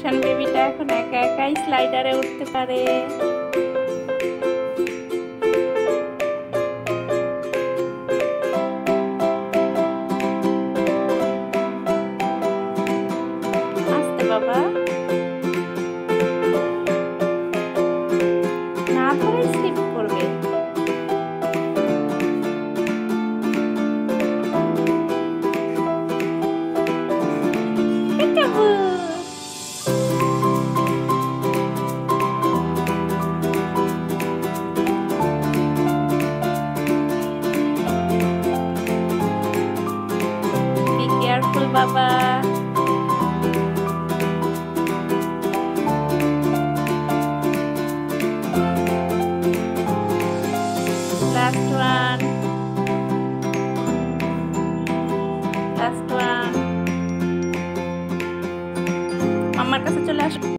সুদর্শন বেবিটা এখন একা একাই স্লাইডারে উঠতে পারে। আস্তে বাবা, না ধরে স্লিপ করবে। Be careful, Baba. Last one. Last one. মামার কাছে চলে আসো।